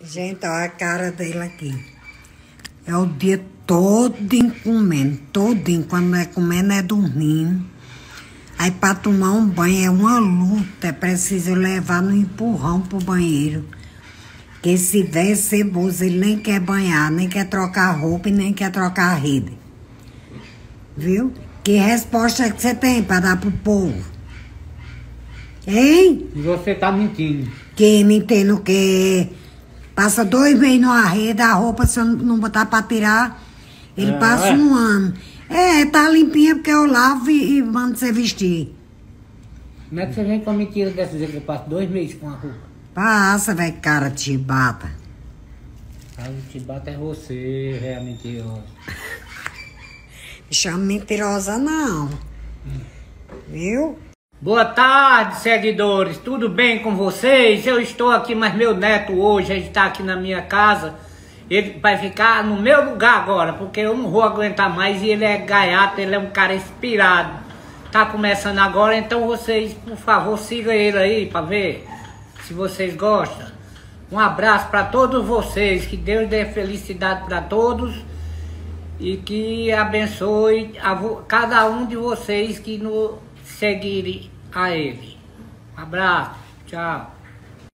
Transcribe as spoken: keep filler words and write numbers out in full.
Gente, olha a cara dele aqui. É o dia todinho comendo, todinho. Quando não é comendo, é dormindo. Aí pra tomar um banho é uma luta. É preciso levar no empurrão pro banheiro. Porque se der ceboso, ele nem quer banhar, nem quer trocar roupa e nem quer trocar a rede. Viu? Que resposta que você tem pra dar pro povo? Hein? E você tá mentindo. Que mentindo o quê? Passa dois meses no arredo, a roupa, se eu não botar pra tirar, ele É, passa é? um ano. É, tá limpinha porque eu lavo e, e mando você vestir. Como é que você vem com a mentira dessa vez que eu passo dois meses com a roupa? Passa, velho, cara de chibata. Ah, o chibata é você, é mentirosa. Me chama mentirosa, não. Viu? Boa tarde, seguidores. Tudo bem com vocês? Eu estou aqui, mas meu neto hoje, ele está aqui na minha casa. Ele vai ficar no meu lugar agora, porque eu não vou aguentar mais e ele é gaiato, ele é um cara inspirado. Tá começando agora, então vocês, por favor, sigam ele aí para ver se vocês gostam. Um abraço para todos vocês, que Deus dê felicidade para todos e que abençoe a cada um de vocês que nos seguirem a ele. Um abraço, tchau.